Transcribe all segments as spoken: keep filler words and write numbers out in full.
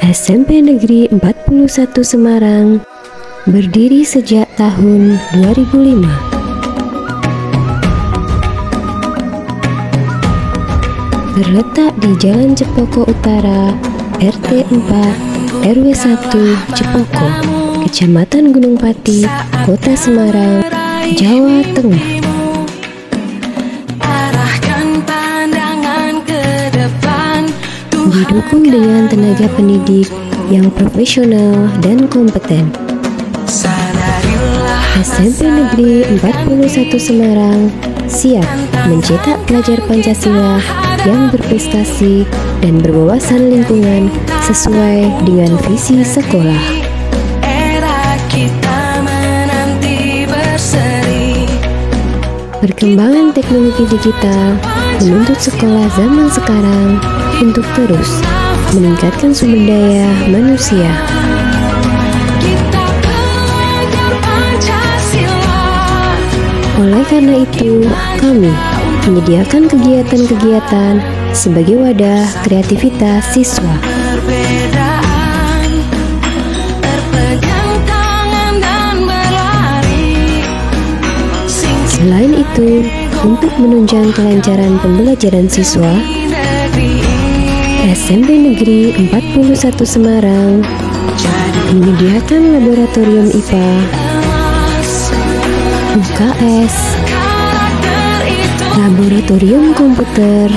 S M P Negeri empat puluh satu Semarang berdiri sejak tahun dua ribu lima. Terletak di Jalan Cepoko Utara, R T empat, R W satu, Cepoko, Kecamatan Gunung Pati, Kota Semarang, Jawa Tengah. Didukung dengan tenaga pendidik yang profesional dan kompeten. S M P Negeri empat puluh satu Semarang siap mencetak pelajar Pancasila yang berprestasi dan berwawasan lingkungan sesuai dengan visi sekolah. Perkembangan teknologi digital menuntut sekolah zaman sekarang untuk terus meningkatkan sumber daya manusia. Oleh karena itu, kami menyediakan kegiatan-kegiatan sebagai wadah kreativitas siswa. Selain itu, untuk menunjang kelancaran pembelajaran siswa, S M P Negeri empat puluh satu Semarang menyediakan laboratorium I P A, U K S, laboratorium komputer,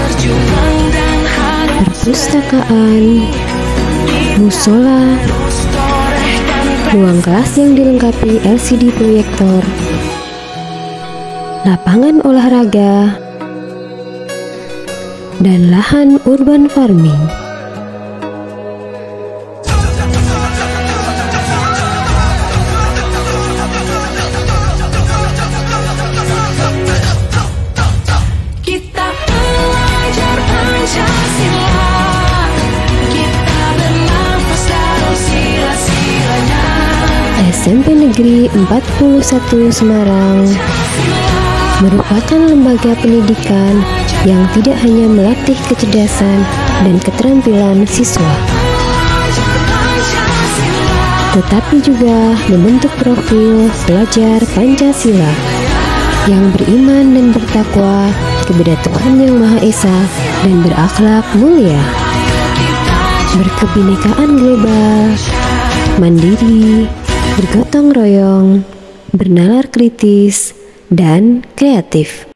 perpustakaan, musola, ruang kelas yang dilengkapi L C D proyektor, lapangan olahraga, dan lahan urban farming. Kita belajar Pancasila, kita bernafas dalam sila-silanya. S M P Negeri empat puluh satu Semarang merupakan lembaga pendidikan yang tidak hanya melatih kecerdasan dan keterampilan siswa, tetapi juga membentuk profil pelajar Pancasila yang beriman dan bertakwa kepada Tuhan Yang Maha Esa dan berakhlak mulia, berkebinekaan global, mandiri, bergotong royong, bernalar kritis, dan kreatif.